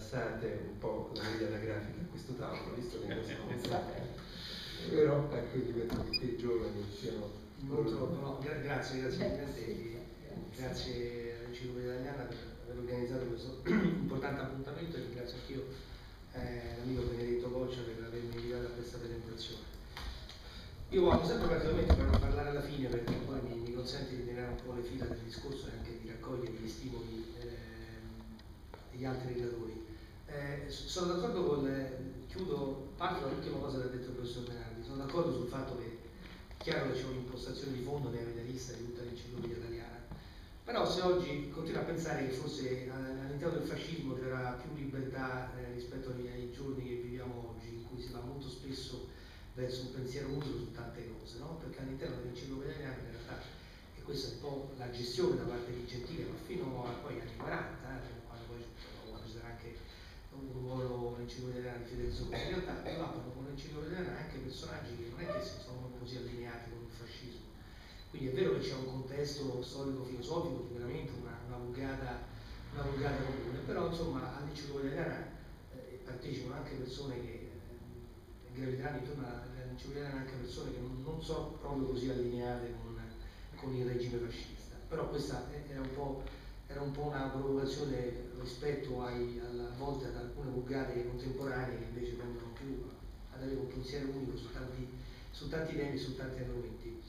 abbassate un po' la media anagrafica a questo tavolo, visto che non siamo però ecco, io penso che i giovani siano non troppo, no, grazie all'Enciclopedia Italiana per aver organizzato questo importante appuntamento, e ringrazio anch'io l'amico Benedetto Boccia per avermi invitato a questa presentazione. Io voglio sempre praticamente parlare alla fine, perché poi mi consente di tenere un po' le fila del discorso e anche di raccogliere gli stimoli degli altri relatori. Sono d'accordo chiudo, parto dall'ultima cosa che ha detto il professor Menardi. Sono d'accordo sul fatto che è chiaro che c'è un'impostazione di fondo neoliberista di tutta l'enciclopedia italiana, però se oggi continuo a pensare che forse all'interno del fascismo c'era più libertà rispetto ai giorni che viviamo oggi, in cui si va molto spesso verso un pensiero unico su tante cose, no? Perché all'interno dell'enciclopedia italiana in realtà, e questa è un po' la gestione da parte di Gentile, ma fino a poi anni 40, quando poi ci sarà anche un ruolo nell'enciclopedia di Federico, in realtà parlano con l'enciclopedia anche personaggi che non è che si sono così allineati con il fascismo. Quindi è vero che c'è un contesto storico-filosofico, sicuramente una vulgata comune, però insomma all'enciclopedia partecipano anche persone che graviteranno intorno all'enciclopedia, anche persone che non sono proprio così allineate con il regime fascista. Però questa era un po' una provocazione rispetto a volte ad alcune vulgate contemporanee che invece tendono più ad avere un pensiero unico su tanti temi, su tanti argomenti.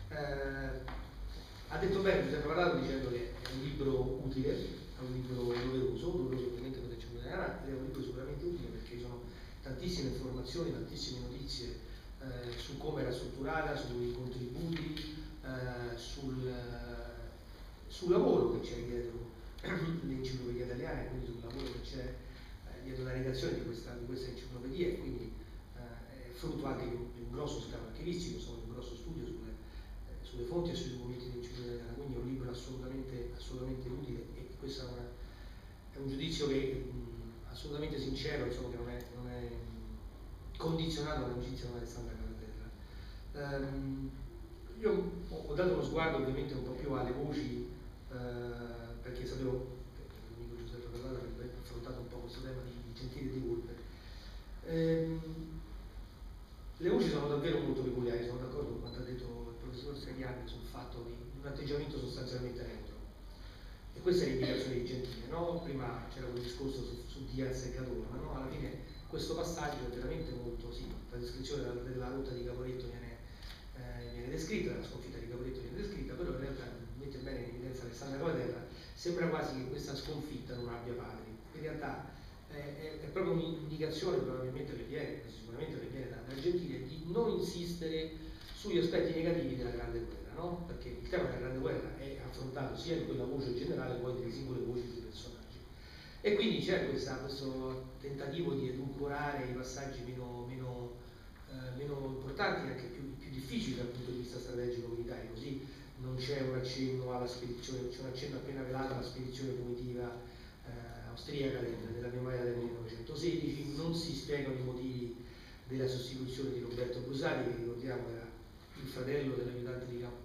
Ha detto bene Giuseppe Parlato dicendo che è un libro utile, è un libro doveroso ovviamente per l'enciclopedia, è un libro sicuramente utile perché ci sono tantissime informazioni, tantissime notizie su come era strutturata, sui contributi, sul lavoro che c'è dietro l'enciclopedia italiana, e quindi sul lavoro che c'è dietro la redazione di questa enciclopedia, e quindi è frutto anche di un grosso scavo archivistico, insomma, di un grosso studio sulle fonti e sui documenti dell'enciclopedia italiana, quindi è un libro assolutamente utile, e questo è un giudizio che assolutamente sincero, insomma, che non è condizionato dall'amicizia con Alessandra Caratella. Io ho dato uno sguardo ovviamente un po' più alle voci, perché sapevo che l'amico Giuseppe Parlato avrebbe affrontato un po' questo tema di Gentile e di Volpe. Le voci sono davvero molto peculiari, sono d'accordo con quanto ha detto il professor Strachiani sul fatto di un atteggiamento sostanzialmente neutro. E questa è l'indicazione di Gentile, no? Prima c'era quel discorso su Diaz e Cadorna, no? Alla fine questo passaggio è veramente molto, sì, la descrizione della rotta di Caporetto viene descritta, la sconfitta di Caporetto viene descritta, però in realtà mette bene in evidenza Alessandra Caratella, sembra quasi che questa sconfitta non abbia padri. In realtà è proprio un'indicazione probabilmente sicuramente che viene da Gentile, di non insistere sugli aspetti negativi della Grande Guerra, no? Perché il tema della Grande Guerra è affrontato sia in quella voce generale, poi nelle singole voci dei personaggi. E quindi c'è questo tentativo di edulcorare i passaggi meno importanti, anche più difficili dal punto di vista strategico militare, così non c'è un accenno alla spedizione, c'è un accenno appena velato alla spedizione punitiva austriaca della primavera del 1916, non si spiegano i motivi della sostituzione di Roberto Brusati, che ricordiamo era il fratello dell'aiutante di campo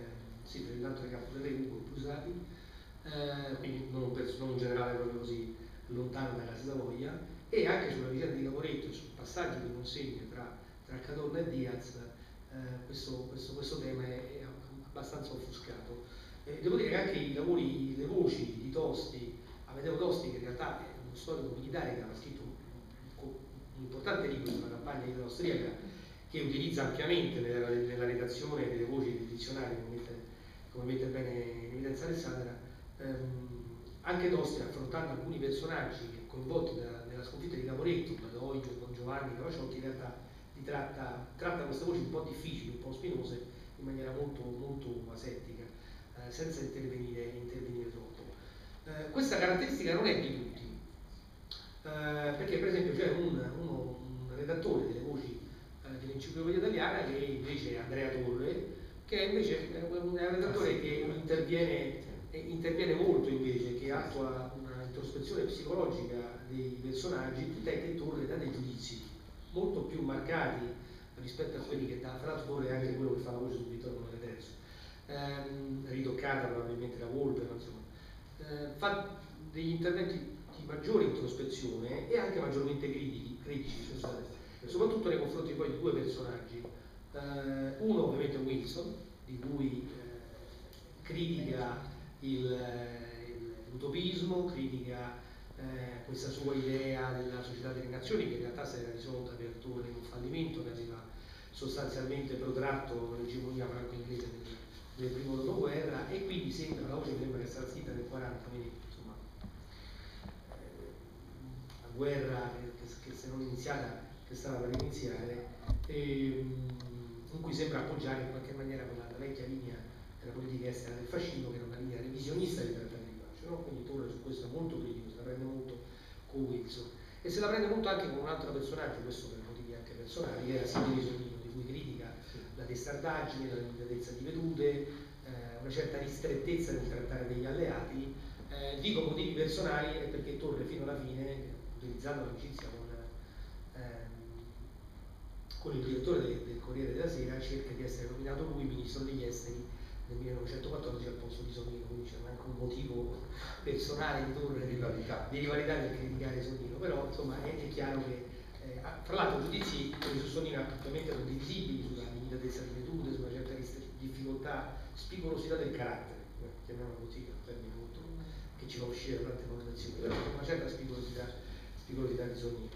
del re Ugo Brusati, quindi non un generale proprio così lontano dalla Savoia, e anche sulla vicenda di Caporetto e sul passaggio di consegne tra Cadorna e Diaz, questo tema è abbastanza offuscato. Devo dire che anche le voci di Tosti, Amedeo Tosti, che in realtà è uno storico militare che aveva scritto un importante libro sulla campagna italo-austriaca, che utilizza ampiamente nella redazione delle voci del dizionario, come mette bene in evidenza Alessandra. Anche Tosti, affrontando alcuni personaggi coinvolti nella sconfitta di Caporetto, Badoglio, Don Giovanni, Cavaciotti, in realtà tratta queste voci un po' difficili, un po' spinose, in maniera molto asettica, senza intervenire troppo. Questa caratteristica non è di tutti, perché per esempio c'è un redattore delle voci dell'enciclopedia italiana, che invece è Andrea Torre, che invece è un redattore che interviene molto, invece, che attua una introspezione psicologica dei personaggi, tant'è che Torre dà dei giudizi molto più marcati rispetto a quelli che dà. Fra l'altro Torre è anche quello che fa la voce su Vittorio Emanuele III, ritoccata probabilmente da Volpe, ma insomma fa degli interventi maggiore introspezione e anche maggiormente critici, soprattutto nei confronti poi di due personaggi. Uno ovviamente Wilson, di cui critica l'utopismo, critica questa sua idea della società delle nazioni, che in realtà si era risolta per torre in un fallimento che aveva sostanzialmente protratto l'egemonia franco-inglese del primo dopoguerra, e quindi sembra, la voce mi sembra che sia stata scritta nel 40, quindi insomma la guerra che se non iniziata, che stava per iniziare, in cui sembra appoggiare in qualche maniera quella vecchia linea della politica estera del fascismo, che era una linea revisionista di trattati di pace, no? Quindi Torre su questo è molto critico, se la prende molto con Wilson, e se la prende molto anche con un altro personaggio, questo per motivi anche personali, che era Silvio Isolino, di cui critica la testardaggine, la limitatezza di vedute, una certa ristrettezza nel trattare degli alleati. Dico motivi personali perché Torre fino alla fine, utilizzando l'amicizia con il direttore del Corriere della Sera, cerca di essere nominato lui ministro degli esteri nel 1914 al posto di Sonnino, quindi c'è anche un motivo personale di Torre di rivalità nel criticare Sonnino, però insomma è chiaro che tra l'altro giudizi su Sonnino ovviamente sono divisibili sulla limitatezza di vedute, su una certa difficoltà, spigolosità del carattere, chiamiamola così, è un termine molto che ci fa uscire da tante connotazioni, però una certa spigolosità di Sonnino.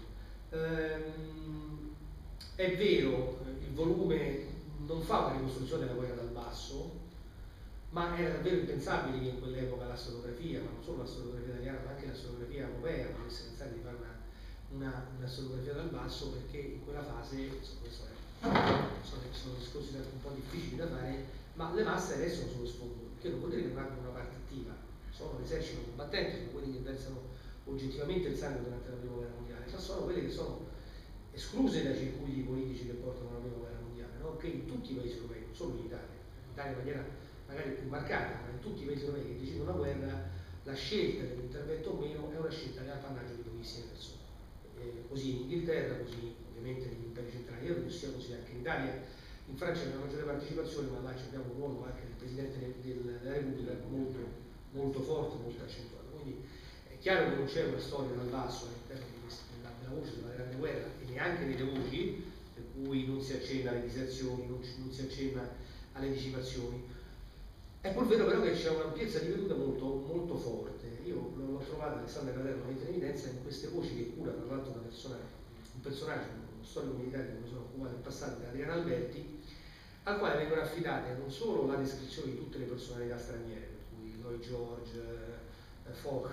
È vero, il volume non fa una ricostruzione della guerra dal basso, ma era davvero impensabile che in quell'epoca la storiografia, ma non solo la storiografia italiana, ma anche la storiografia europea, potesse pensare di fare una storiografia dal basso, perché in quella fase, insomma, sono discorsi un po' difficili da fare, ma le masse restano sullo sfondo, che non vuol dire che non abbiano una parte attiva, sono l'esercito combattente, sono quelli che versano oggettivamente il sangue durante la prima guerra mondiale, ma sono quelli che sono escluse dai circuiti politici che portano alla prima guerra mondiale, no? Che in tutti i paesi europei, non solo in Italia in maniera magari più marcata, ma in tutti i paesi europei che decidono una guerra, la scelta dell'intervento o meno è una scelta che ha appannaggio di pochissime persone. Così in Inghilterra, così ovviamente negli imperi centrali della Russia, così anche in Italia. In Francia c'è una maggiore partecipazione, ma là abbiamo un ruolo anche del Presidente della Repubblica molto, molto forte, molto accentuato. Quindi è chiaro che non c'è una storia dal basso all'interno della voce della Grande Guerra, e neanche nelle voci, per cui non si accenna alle diserzioni, non si accenna alle dissipazioni. È pur vero però che c'è un'ampiezza di vedute molto, molto forte. Io l'ho trovata, Alessandro Caterno mette in evidenza, in queste voci che cura tra l'altro un personaggio, uno storico militare che mi sono occupato in passato, che è Adriano Alberti, al quale vengono affidate non solo la descrizione di tutte le personalità straniere, per cui Lloyd George, Foch,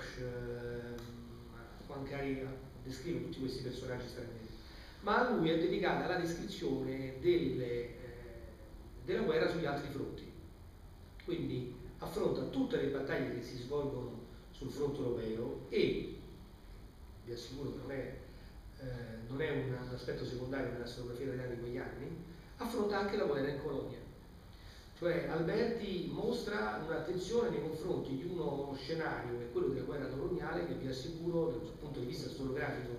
Juan Cari descrive tutti questi personaggi stranieri, ma a lui è dedicata la descrizione della guerra sugli altri fronti. Quindi affronta tutte le battaglie che si svolgono sul fronte europeo e, vi assicuro che non è un aspetto secondario della storiografia italiana di quegli anni, affronta anche la guerra in colonia. Cioè Alberti mostra un'attenzione nei confronti di uno scenario, che è quello della guerra coloniale, che vi assicuro dal punto di vista storiografico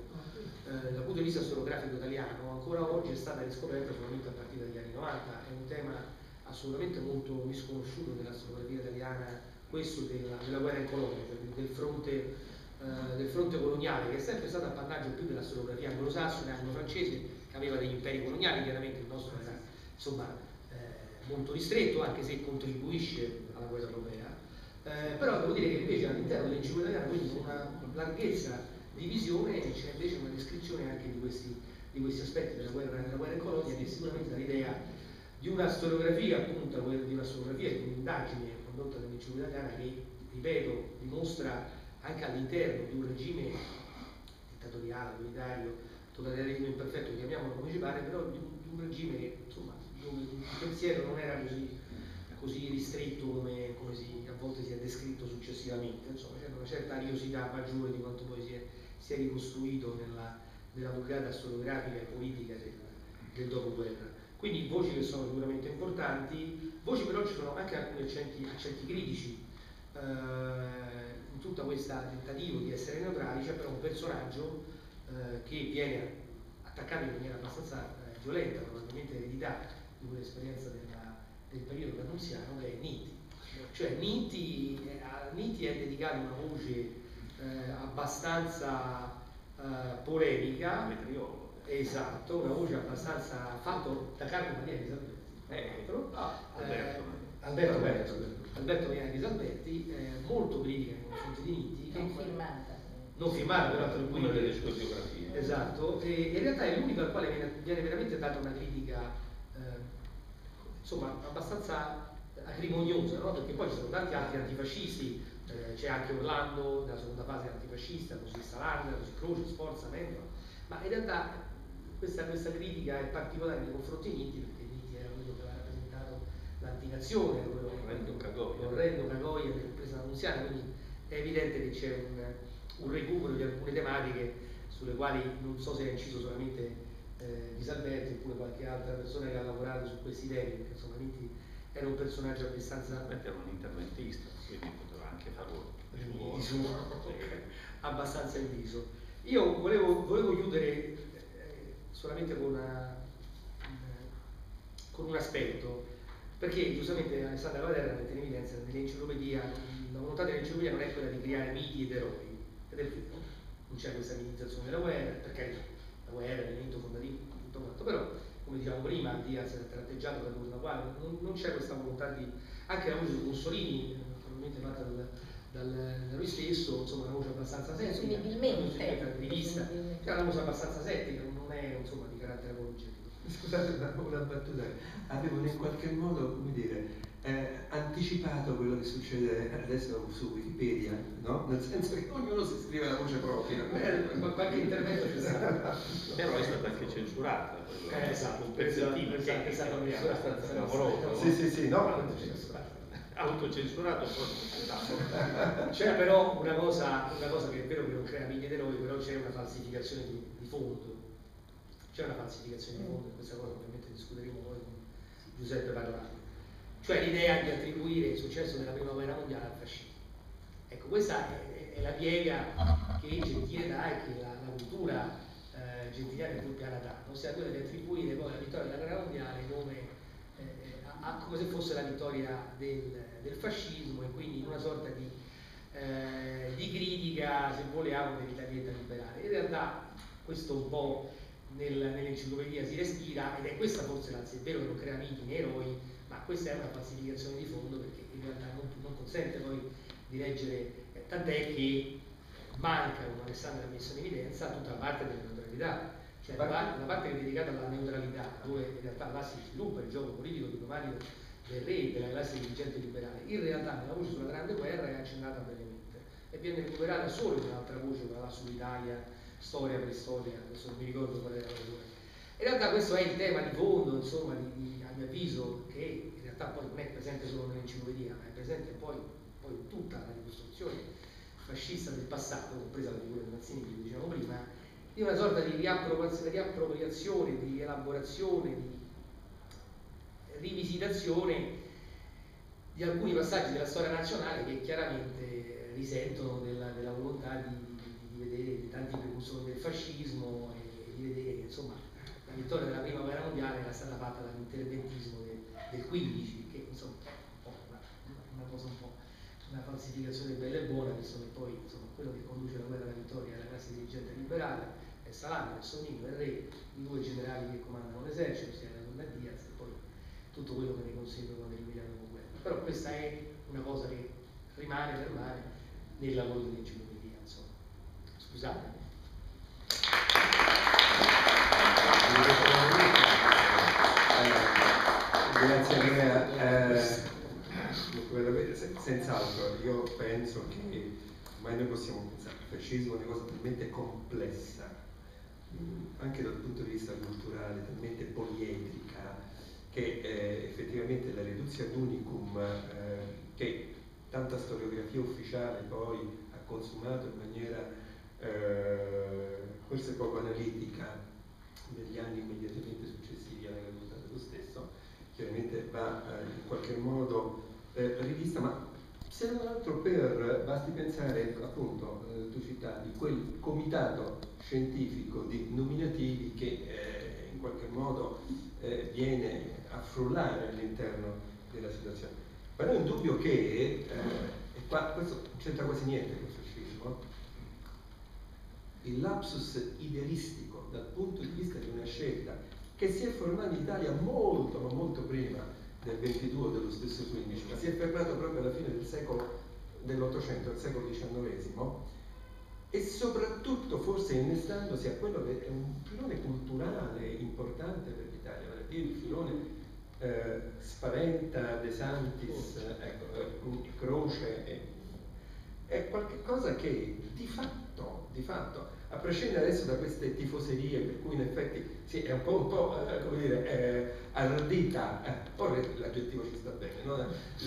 italiano ancora oggi è stata riscoperta solamente a partire dagli anni 90. È un tema assolutamente molto misconosciuto della storiografia italiana, questo della guerra in colonia, cioè del fronte coloniale, che è sempre stato appannaggio più della storiografia anglosassone, anglo-francese, che aveva degli imperi coloniali. Chiaramente il nostro era insomma molto ristretto, anche se contribuisce alla guerra europea, però devo dire che invece all'interno dell'enciclopedia italiana, quindi con una larghezza di visione, c'è invece una descrizione anche di questi aspetti della guerra in colonia, che sicuramente dà l'idea di una storiografia, appunto, di una storiografia, di un'indagine condotta dall'enciclopedia italiana che, ripeto, dimostra anche all'interno di un regime dittatoriale, autoritario, totalitarismo imperfetto, chiamiamolo come ci pare, però di un regime che, insomma, dove il pensiero non era così ristretto come a volte si è descritto successivamente. Insomma, c'era una certa ariosità maggiore di quanto poi si è ricostruito nella vulgata storiografica e politica del dopoguerra. Quindi voci che sono sicuramente importanti, voci però ci sono anche alcuni accenti critici. In tutta questa tentativo di essere neutrali c'è però un personaggio che viene attaccato in maniera abbastanza violenta, probabilmente eredità di quell'esperienza del periodo d'Annunziano, che è Nitti. Cioè a Nitti è dedicata una voce abbastanza polemica. Esatto, una voce abbastanza fatto da Carlo Maria Alberto Maria Ghisalberti, molto critica nei confronti di Nitti, non firmata però una delle sue biografie. Esatto, e in realtà è l'unico al quale viene veramente data una critica insomma abbastanza acrimoniosa, no? Perché poi ci sono tanti altri antifascisti, c'è anche Orlando nella seconda fase antifascista, così Salandra, così Croce, Sforza, Mendola, ma in realtà questa critica è particolare nei confronti di Nitti, perché Nitti era quello che aveva rappresentato l'antinazione, l'orrendo Cagoia dell'impresa annunziata, quindi è evidente che c'è un recupero di alcune tematiche sulle quali non so se ha inciso solamente Ghisalberti oppure qualche altra persona che ha lavorato su questi temi, perché insomma Nitti era un personaggio abbastanza... Era un interventista, quindi poteva anche farlo abbastanza inviso. Io volevo chiudere solamente con un aspetto, perché giustamente Alessandra Vaterra mette in evidenza nell'enciclopedia, la volontà dell'enciclopedia non è quella di creare miti ed eroi, ed è vero, non c'è questa mitizzazione della guerra, perché la guerra è l'elemento fondativo, tutto quanto, però come dicevamo prima, Diaz è tratteggiato da Torna Quale, non c'è questa volontà di, anche la voce di Mussolini, probabilmente fatta da lui stesso, insomma una voce abbastanza settica, è una voce abbastanza settica, non è insomma di carattere apologetico. Scusate una battuta, avevano in qualche modo, come dire, anticipato quello che succede adesso su Wikipedia, no? Nel senso che ognuno si scrive la voce propria. Qualche intervento c'è stato. Però è stata anche censurata. Esatto, un pezzettino che è stato abbastanza lavoroso. Sì, no. Autocensurato c'è però una cosa che è vero che non crea miti ed eroi, però c'è una falsificazione di fondo. C'è una falsificazione di fondo, questa cosa ovviamente discuteremo poi con Giuseppe Padovani. Cioè l'idea di attribuire il successo della prima guerra mondiale al fascismo. Ecco, questa è la piega che Gentile dà e che la cultura gentiliana più piana dà, ossia quella di attribuire poi la vittoria della guerra mondiale come se fosse la vittoria del fascismo, e quindi in una sorta di critica, se vogliamo, dell'Italietta liberale. In realtà questo un po' nell'enciclopedia si respira, ed è questa forse l'anzi, è vero che non crea miti né eroi, ma questa è una falsificazione di fondo, perché in realtà non consente poi di leggere, tant'è che manca, come Alessandra ha messo in evidenza, tutta la parte della neutralità, cioè la parte che è dedicata alla neutralità, dove in realtà là si sviluppa il gioco politico diplomatico del re, della classe dirigente liberale. In realtà nella voce sulla grande guerra è accennata brevemente e viene recuperata solo in un'altra voce, quella là sull'Italia, storia, preistoria, adesso non mi ricordo qual era la ragione. In realtà questo è il tema di fondo, insomma, a mio avviso, che in realtà poi non è presente solo nell'enciclopedia, ma è presente poi in tutta la ricostruzione fascista del passato, compresa la figura di Mazzini che dicevamo prima, di una sorta di riappropriazione, di elaborazione, di rivisitazione di alcuni passaggi della storia nazionale che chiaramente risentono della volontà di vedere tanti precursori del fascismo e di vedere che insomma la vittoria della prima guerra mondiale era stata fatta dall'interventismo del 15, che insomma è una cosa un po' una falsificazione bella e buona, visto che poi insomma quello che conduce la guerra alla vittoria è la classe dirigente liberale, è Salandra, è Sonino, è il re, i due generali che comandano l'esercito, sia la donna Diaz, e poi tutto quello che ne consegue quando l'Emiliano dopoguerra. Però questa è una cosa che rimane nel lavoro dell'enciclopedia, insomma. Scusate. Grazie Andrea. Senz'altro, io penso che ormai noi possiamo pensare al fascismo una cosa talmente complessa, anche dal punto di vista culturale, talmente poliedrica, che effettivamente la reduzione ad unicum che tanta storiografia ufficiale poi ha consumato in maniera forse poco analitica negli anni immediatamente successivi alla caduta dello stesso, chiaramente va in qualche modo rivista, ma se non altro basti pensare, appunto, tu citavi quel comitato scientifico di nominativi che in qualche modo viene a frullare all'interno della situazione. Però è un dubbio che, e qua questo non c'entra quasi niente con il fascismo, il lapsus idealistico dal punto di vista di una scelta che si è formata in Italia molto, ma molto prima del 22 o dello stesso 15, ma si è fermato proprio alla fine dell'Ottocento, al secolo XIX, e soprattutto forse innestandosi a quello che è un filone culturale importante per l'Italia, il filone Spaventa, De Santis, Croce, è qualcosa che di fatto, a prescindere adesso da queste tifoserie, per cui in effetti sì, è un po' come dire, ardita, poi l'aggettivo ci sta bene, no?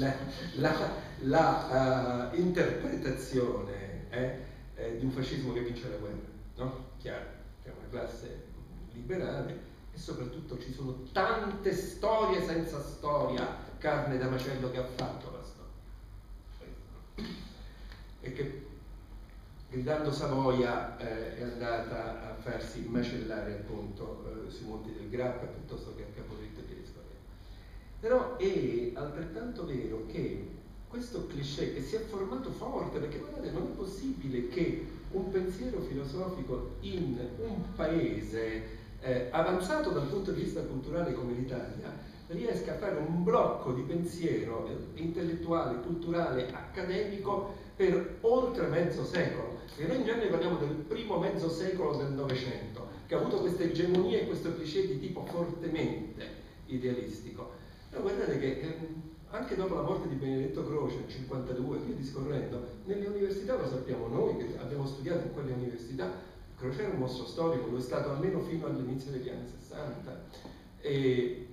La interpretazione di un fascismo che vince la guerra, no? Chiaro, che è una classe liberale, e soprattutto ci sono tante storie senza storia, carne da macello che ha fatto la storia, e che gridando Savoia è andata a farsi macellare appunto sui monti del Grappa piuttosto che a Caporetto e via discorrendo. Però è altrettanto vero che questo cliché che si è formato forte, perché guardate, non è possibile che un pensiero filosofico in un paese avanzato dal punto di vista culturale come l'Italia riesca a fare un blocco di pensiero intellettuale, culturale, accademico per oltre mezzo secolo. Perché noi in genere parliamo del primo mezzo secolo del Novecento, che ha avuto questa egemonia e questo cliché di tipo fortemente idealistico. Però guardate che anche dopo la morte di Benedetto Croce nel 52, via discorrendo, nelle università, lo sappiamo noi che abbiamo studiato in quelle università, Croce era un mostro storico, lo è stato almeno fino all'inizio degli anni 60, e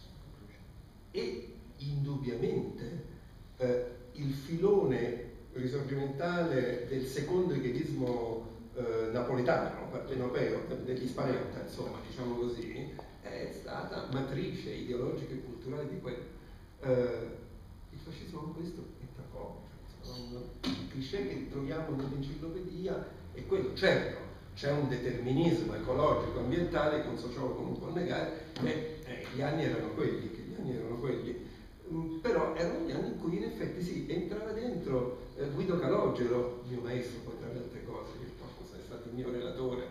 indubbiamente il filone risorgimentale del secondo eghetismo napoletano, partenopeo, degli Spaventa, insomma, diciamo così, è stata matrice ideologica e culturale di quello. Il fascismo con questo è tra poco, il cliché che troviamo nell'enciclopedia è quello. Certo, c'è un determinismo ecologico, ambientale che un sociologo non può negare, gli anni erano quelli, però erano gli anni in cui in effetti si entrava dentro Guido Calogero, mio maestro poi tra le altre cose, che è stato il mio relatore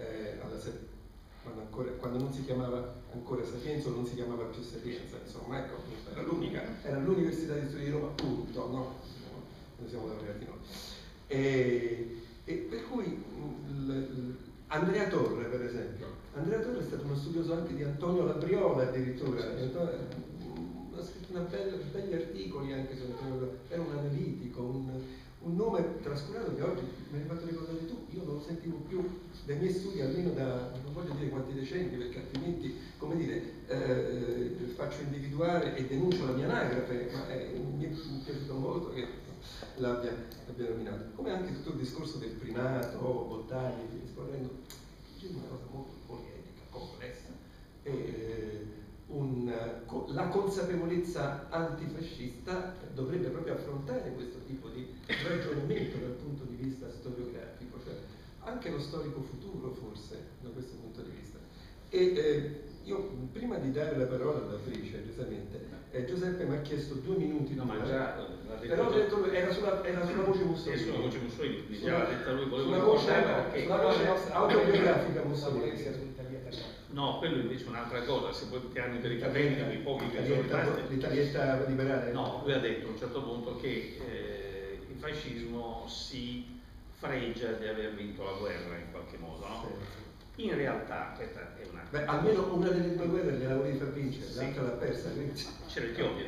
quando non si chiamava ancora Sapienza, non si chiamava più Sapienza, insomma, ecco, era l'Università di Studi di Roma, appunto, no? Noi siamo laureati noi. E per cui Andrea Torre, per esempio, Andrea Torre è stato uno studioso anche di Antonio Labriola, addirittura, ha scritto belli articoli anche su Antonio Labriola, era un analitico, un nome trascurato che oggi me l'hai fatto ricordare tu, io non lo sentivo più dai miei studi almeno da non voglio dire quanti decenni, perché altrimenti, come dire, faccio individuare e denuncio la mia anagrafe, ma mi è piaciuto molto che l'abbia nominato. Come anche tutto il discorso del primato, Bottagli, discorrendo, c'è una cosa molto poliedrica, complessa. La consapevolezza antifascista dovrebbe proprio affrontare questo tipo di ragionamento dal punto di vista storiografico, cioè anche lo storico futuro forse da questo punto di vista. E io prima di dare la parola all'autrice, giustamente, Giuseppe mi ha chiesto 2 minuti, no, ma già, però era sulla voce Mussolini. Sulla voce Mussolini, quindi già l'ha detta lui, sulla voce autobiografica Mussolini. No, quello invece è un'altra cosa, se poi ti hanno per i capelli, quei pochi che sono rimasti. L'italietta liberale? No, lui ha detto a un certo punto che il fascismo si fregia di aver vinto la guerra in qualche modo, no? Sì. In realtà questa è una... Beh, almeno una delle 2 guerre gliela volevi far vincere, sì. L'altra l'ha persa. Quindi... C'era Etiopia,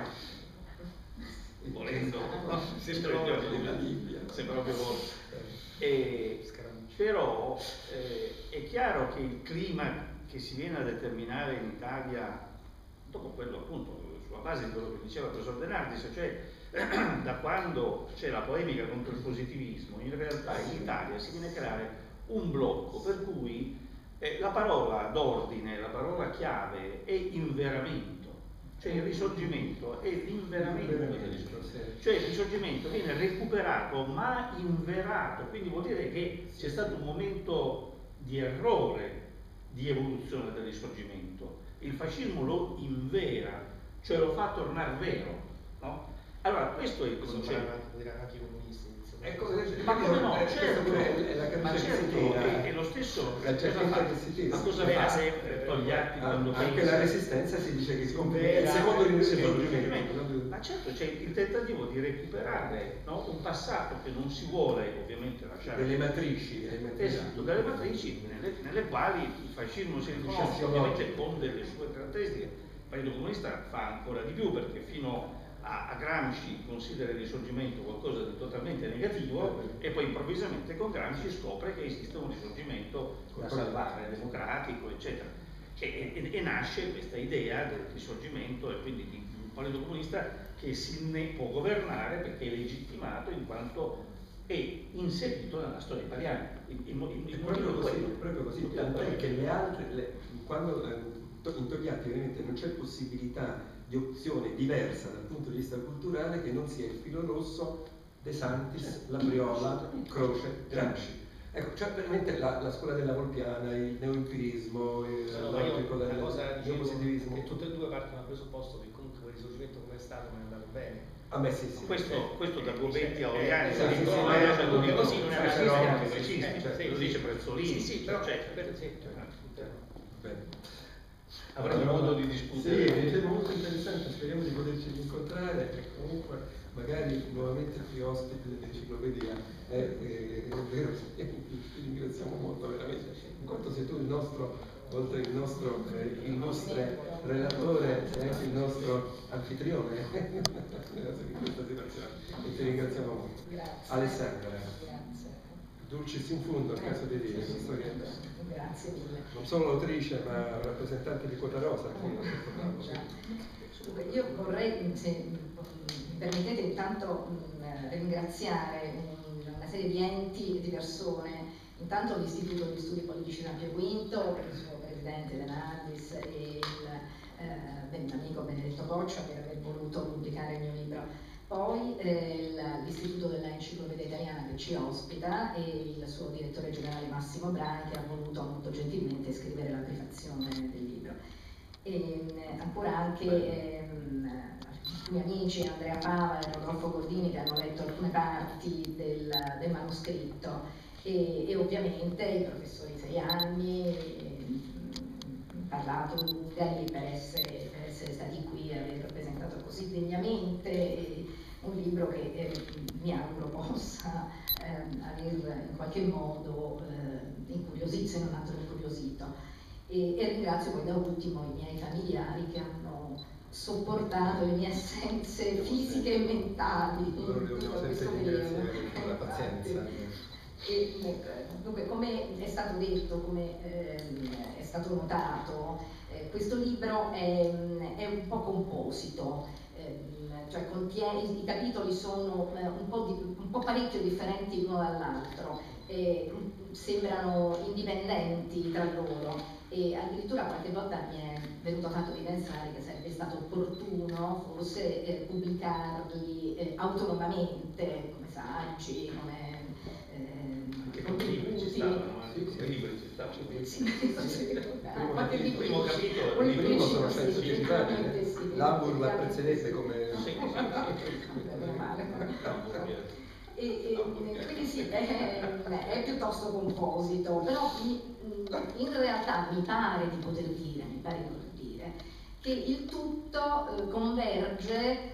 volendo, sempre Etiopia di Libia, se proprio vuole. Però è chiaro che il clima che si viene a determinare in Italia, dopo quello appunto, sulla base di quello che diceva il professor De Nardis, cioè da quando c'è la polemica contro il positivismo, in realtà in Italia si viene a creare un blocco per cui la parola d'ordine, la parola chiave è inveramento. Cioè il risorgimento è l'inveramento del risorgimento. Cioè il risorgimento viene recuperato ma inverato, quindi vuol dire che c'è stato un momento di errore di evoluzione del risorgimento. Il fascismo lo invera, cioè lo fa tornare vero, no? Allora questo è il concetto. Anche i comunisti. Ecco, ma come no, questa certo, pure è la ma camicia che si certo, tira. è lo stesso, La giacchetta che si tira. ma cosa fa sempre Togliatti quando anche pensa? la resistenza si dice che compie il secondo risorgimento. Ma certo, c'è il tentativo di recuperare, no, un passato che non si vuole ovviamente lasciare. Delle matrici. Esatto, delle matrici nelle quali il fascismo si riconosce ovviamente con delle sue caratteristiche. Il Partito Comunista fa ancora di più, perché fino a Gramsci considera il risorgimento qualcosa di totalmente negativo e poi improvvisamente con Gramsci scopre che esiste un risorgimento da salvare, democratico, eccetera. E nasce questa idea del risorgimento e quindi di un Partito Comunista che ne può governare perché è legittimato in quanto è inserito nella storia italiana. Proprio così, tant'è che le altre, quando in Togliatti ovviamente non c'è possibilità di opzione diversa dal punto di vista culturale che non sia il filo rosso De Santis, Labriola, Croce, Gramsci. Ecco, cioè veramente la scuola della Volpiana, il neoempirismo, il neopositivismo. Che tutte e due partono dal presupposto che comunque quel risorgimento come è stato non è andato bene. A me sì. Questo da Gobetti a Oriani, così non è lo dice Prezzolini. Sì, però avremo modo di discutere. Sì, è molto interessante, speriamo di poterci incontrare e comunque magari nuovamente qui ospiti dell'enciclopedia. È vero, ti ringraziamo molto veramente, in quanto sei tu il nostro, oltre il nostro relatore, sei anche il nostro anfitrione in questa situazione e ti ringraziamo molto. Grazie. Alessandra. Grazie. Dulcis in fundo, al caso di dire, Grazie mille. non solo autrice ma rappresentante di Quota Rosa. Dunque, io vorrei, se mi permettete, intanto ringraziare una serie di enti e di persone, intanto l'Istituto di Studi Politici San Pio V, per il suo presidente De Nardis e l'amico Benedetto Boccia per aver voluto pubblicare il mio libro. Poi l'Istituto dell'Enciclopedia Italiana che ci ospita e il suo direttore generale Massimo Brani che ha voluto molto gentilmente scrivere la prefazione del libro. E ancora anche alcuni amici, Andrea Pava e Rodolfo Gordini, che hanno letto alcune parti del manoscritto e ovviamente i professori Seianni, parlato Ugari per essere stati qui e aver presentato così degnamente un libro che mi auguro possa aver in qualche modo incuriosito, se non altro incuriosito. E ringrazio poi da ultimo i miei familiari che hanno sopportato le mie assenze fisiche e mentali in tutto questo periodo. Per la pazienza. E, dunque, come è stato detto, come è stato notato, questo libro è un po' composito, cioè contiene, i capitoli sono un po' parecchio differenti l'uno dall'altro, sembrano indipendenti tra loro e addirittura qualche volta mi è venuto fatto di pensare che sarebbe stato opportuno forse pubblicarli autonomamente come saggi, come libri ci stavano, il primo capitolo, il primo sono senso digitali, l'Ambur la precedette come quindi sì, è piuttosto composito, però in realtà mi pare di poter dire che il tutto converge,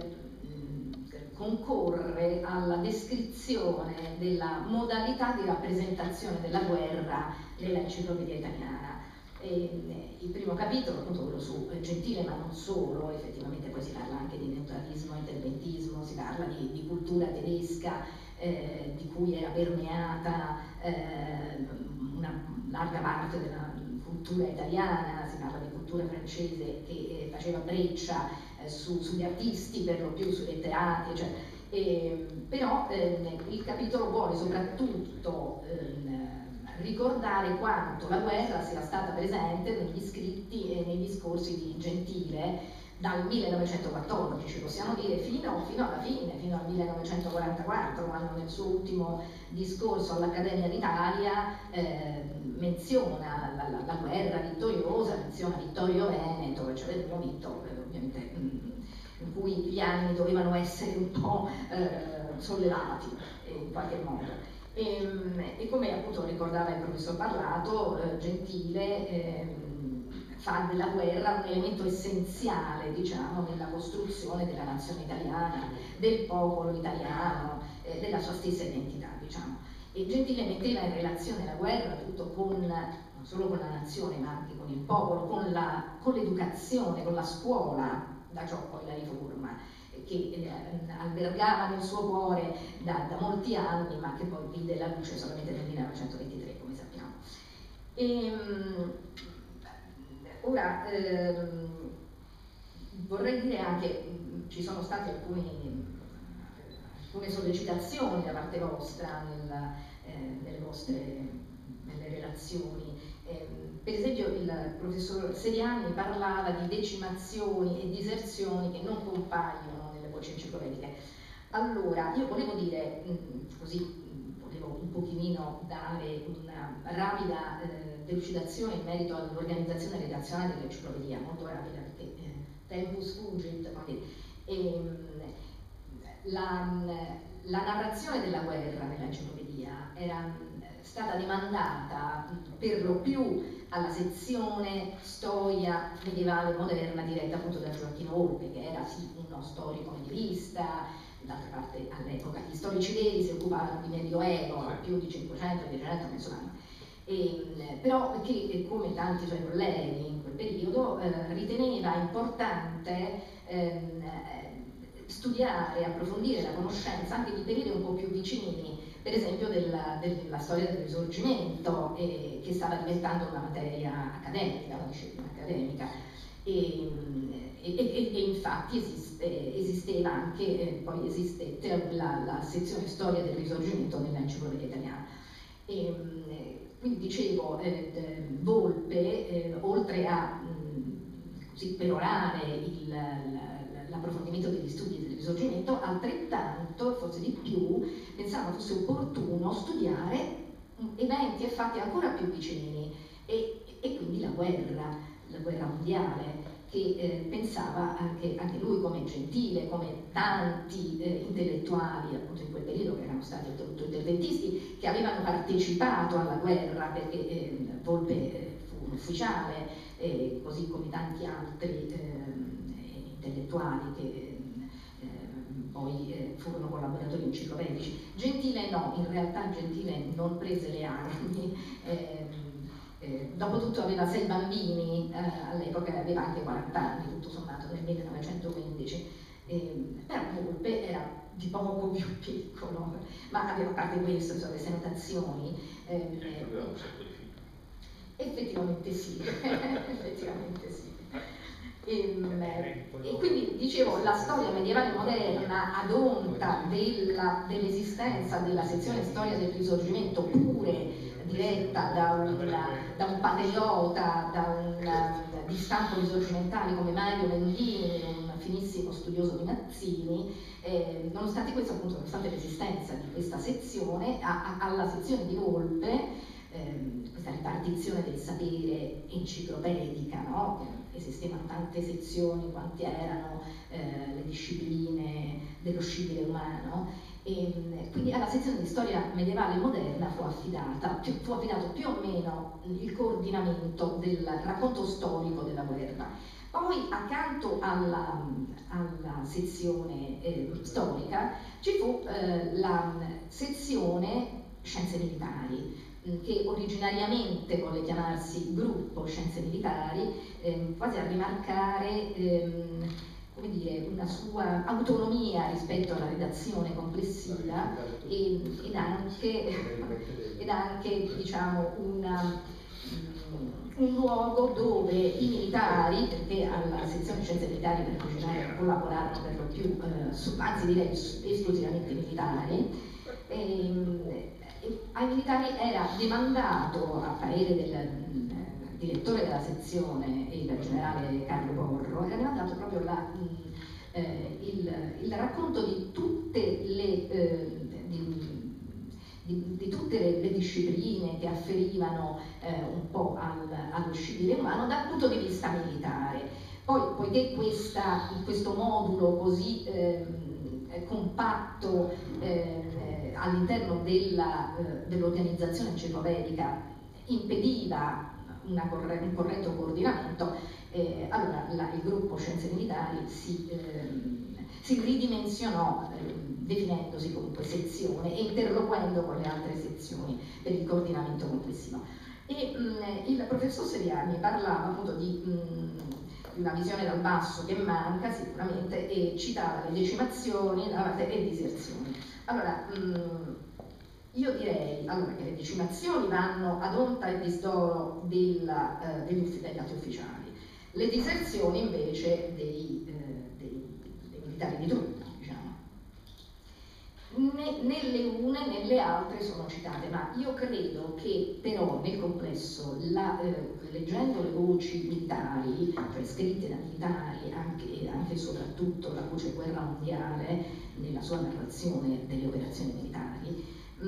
concorre alla descrizione della modalità di rappresentazione della guerra nell'enciclopedia italiana. Il primo capitolo, appunto quello su Gentile, ma non solo, effettivamente poi si parla anche di neutralismo, interventismo, si parla di cultura tedesca di cui era permeata una larga parte della cultura italiana, si parla di cultura francese che faceva breccia sugli artisti, per lo più sui letterati, però il capitolo vuole soprattutto ricordare quanto la guerra sia stata presente negli scritti e nei discorsi di Gentile dal 1914, possiamo dire fino alla fine, fino al 1944, quando nel suo ultimo discorso all'Accademia d'Italia menziona la guerra vittoriosa, menziona Vittorio Veneto, cioè l'abbiamo vinto ovviamente in cui gli anni dovevano essere un po' sollevati in qualche modo. E come appunto ricordava il professor Parlato, Gentile fa della guerra un elemento essenziale, diciamo, nella costruzione della nazione italiana, del popolo italiano, della sua stessa identità, diciamo. E Gentile metteva in relazione la guerra tutto con, non solo con la nazione, ma anche con il popolo, con l'educazione, con la scuola, da ciò poi la riforma, che albergava nel suo cuore da molti anni, ma che poi vide la luce solamente nel 1923, come sappiamo. Ora, vorrei dire anche, ci sono state alcune sollecitazioni da parte vostra nelle relazioni. Per esempio il professor Seriani parlava di decimazioni e diserzioni che non compaiono nelle voci enciclopediche. Allora, io volevo dire, così, volevo un pochino dare una rapida delucidazione in merito all'organizzazione redazionale dell'enciclopedia, molto rapida perché tempus fugit. La narrazione della guerra nell'enciclopedia era stata demandata per lo più alla sezione storia medievale moderna diretta appunto da Gioacchino Volpe, che era sì uno storico medievista. D'altra parte all'epoca gli storici veri si occupavano di Medioevo, più di 500, 600, insomma, però che come tanti suoi colleghi in quel periodo riteneva importante studiare e approfondire la conoscenza anche di periodi un po' più vicini, per esempio della storia del Risorgimento, che stava diventando una materia accademica, una disciplina accademica. E infatti esisteva anche, poi esistette la sezione storia del Risorgimento nell'enciclopedia italiana. Quindi dicevo, Volpe, oltre a così perorare l'approfondimento degli studi del Risorgimento, altrettanto, forse di più, pensava fosse opportuno studiare eventi e fatti ancora più vicini e quindi la guerra mondiale, che pensava anche lui, come Gentile, come tanti intellettuali appunto in quel periodo che erano stati oltretutto interventisti, che avevano partecipato alla guerra, perché Volpe fu un ufficiale, così come tanti altri intellettuali che poi furono collaboratori enciclopedici. Gentile no, in realtà Gentile non prese le armi. Dopotutto aveva 6 bambini, all'epoca aveva anche 40 anni, tutto sommato, nel 1915, però Volpe era di poco più piccolo, ma aveva, a parte questo, insomma, queste notazioni. Aveva un sacco di figli. Effettivamente sì, effettivamente sì. E quindi dicevo, la storia medievale moderna ad onta dell'esistenza della sezione storia del Risorgimento, pure diretta da un patriota, di stampo risorgimentale come Mario Mendini, un finissimo studioso di Mazzini. Nonostante questo, appunto, nonostante l'esistenza di questa sezione, alla sezione di Volpe, questa ripartizione del sapere enciclopedica, no? Esistevano tante sezioni quanti erano le discipline dello scibile umano, e quindi alla sezione di storia medievale e moderna fu affidato più o meno il coordinamento del racconto storico della guerra. Poi accanto alla sezione storica ci fu la sezione scienze militari, che originariamente volle chiamarsi gruppo scienze militari, quasi a rimarcare come dire, una sua autonomia rispetto alla redazione complessiva ed anche diciamo un luogo dove i militari, perché alla sezione scienze militari per originare collaborarono per lo più, anzi direi esclusivamente militari, ai militari era demandato, a parere del direttore della sezione, il generale Carlo Borro, era demandato proprio il racconto di tutte le discipline che afferivano un po' allo scibile umano dal punto di vista militare. Poi, poiché questo modulo così compatto all'interno dell'organizzazione enciclopedica impediva un corretto coordinamento, allora il gruppo Scienze Militari si ridimensionò definendosi comunque sezione e interloquendo con le altre sezioni per il coordinamento complessivo. E il professor Seriani parlava appunto di una visione dal basso che manca sicuramente, e citava le decimazioni e le diserzioni. Allora, io direi che le decimazioni vanno ad onta e disdoro degli atti ufficiali, le diserzioni invece dei militari di truppa, diciamo. Nelle une né nelle altre sono citate, ma io credo che però nel complesso, leggendo le voci militari, cioè scritte da militari, anche e soprattutto la voce guerra mondiale nella sua narrazione delle operazioni militari,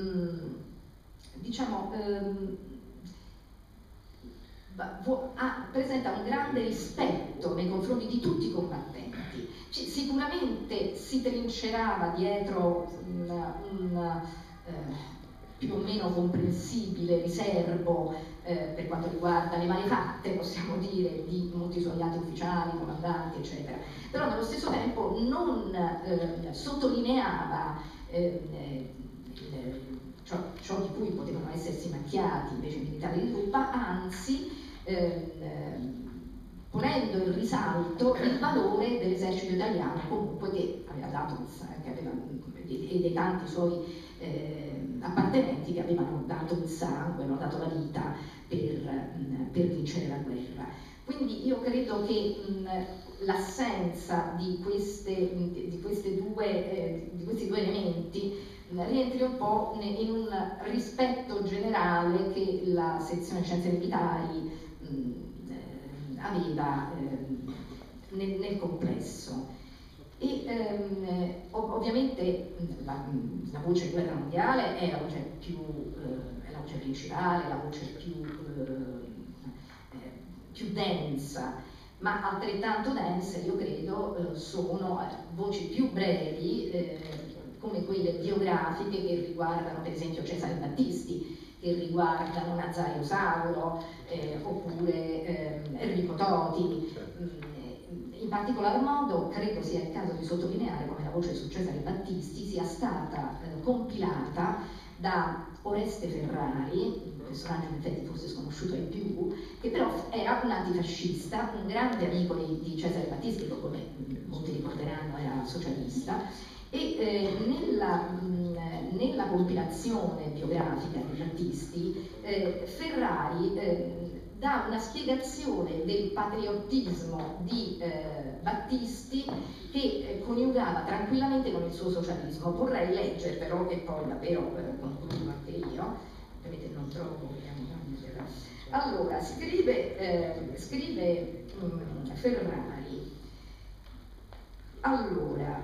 presenta un grande rispetto nei confronti di tutti i combattenti. Sicuramente si trincerava dietro un più o meno comprensibile riservo per quanto riguarda le malefatte, possiamo dire, di molti suoi atti ufficiali, comandanti, eccetera. Però nello stesso tempo non sottolineava ciò di cui potevano essersi macchiati invece i militari di truppa, anzi ponendo in risalto il valore dell'esercito italiano comunque che aveva dato e dei tanti suoi appartenenti che avevano dato il sangue, hanno dato la vita per vincere la guerra. Quindi io credo che l'assenza di questi due elementi rientri un po' in un rispetto generale che la sezione Scienze Militari aveva nel complesso. E ovviamente la voce guerra mondiale è la voce è la voce principale, la voce più densa, ma altrettanto dense io credo sono voci più brevi come quelle biografiche che riguardano per esempio Cesare Battisti, che riguardano Nazario Sauro oppure Enrico Toti. In particolar modo credo sia il caso di sottolineare come la voce su Cesare Battisti sia stata compilata da Oreste Ferrari, un personaggio in effetti forse sconosciuto ai più, che però era un antifascista, un grande amico di Cesare Battisti, che come molti ricorderanno era socialista, e nella compilazione biografica di Battisti Ferrari dà una spiegazione del patriottismo di Battisti che coniugava tranquillamente con il suo socialismo. Vorrei leggervelo e poi davvero concludo anche io, ovviamente non trovo, allora scrive Ferrari, allora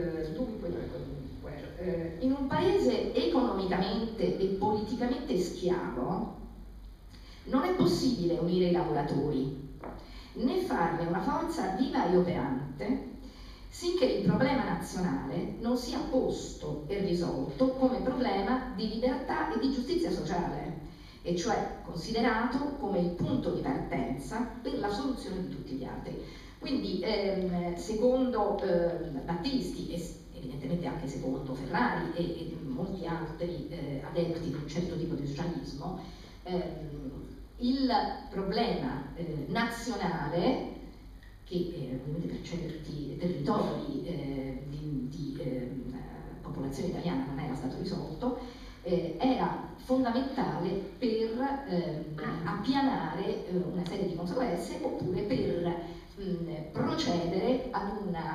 in un paese economicamente e politicamente schiavo non è possibile unire i lavoratori, né farne una forza viva e operante, sinché il problema nazionale non sia posto e risolto come problema di libertà e di giustizia sociale, e cioè considerato come il punto di partenza per la soluzione di tutti gli altri. Quindi, secondo Battisti, e evidentemente anche secondo Ferrari e molti altri adepti di un certo tipo di socialismo, il problema nazionale, che ovviamente per certi territori di popolazione italiana non era stato risolto, era fondamentale per appianare una serie di conseguenze oppure per procedere ad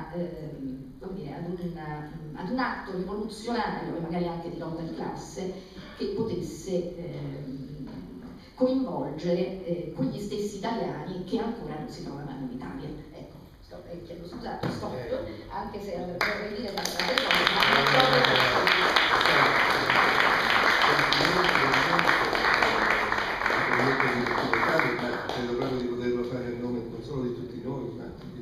un atto rivoluzionario e magari anche di lotta di classe che potesse coinvolgere quegli stessi italiani che ancora non si trovavano in Italia. Ecco, chiedo scusa, stop, anche se vorrei dire tante credo proprio di poterlo fare a nome non solo di tutti noi, ma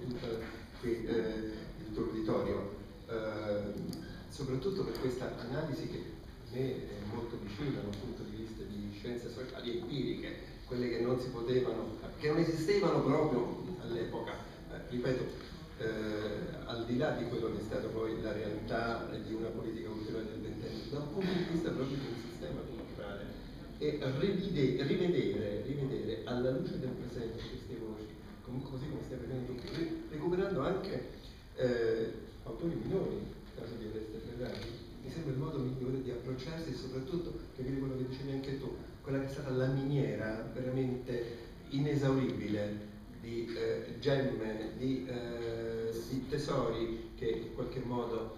quelle che non si potevano, che non esistevano proprio all'epoca, ripeto, al di là di quello che è stato poi la realtà di una politica culturale del XX, da un punto di vista proprio di un sistema culturale, e rivedere alla luce del presente queste voci, così come stai facendo tu, recuperando anche autori minori, nel caso di Oreste Ferrari, mi sembra il modo migliore di approcciarsi e soprattutto capire quello che dicevi anche tu, quella che è stata la miniera veramente inesauribile di gemme, di tesori che in qualche modo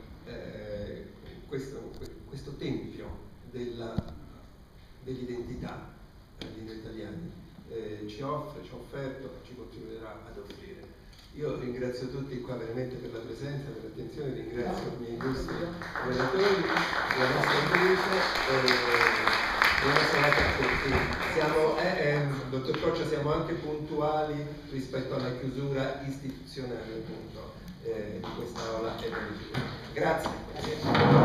questo tempio dell'identità degli italiani ci offre, ci ha offerto, ci continuerà ad offrire. Io ringrazio tutti qua veramente per la presenza, per l'attenzione, ringrazio i miei illustri relatori, la nostra attrice. Buona serata a tutti. Dottor Coccia, siamo anche puntuali rispetto alla chiusura istituzionale appunto di questa aula. Grazie.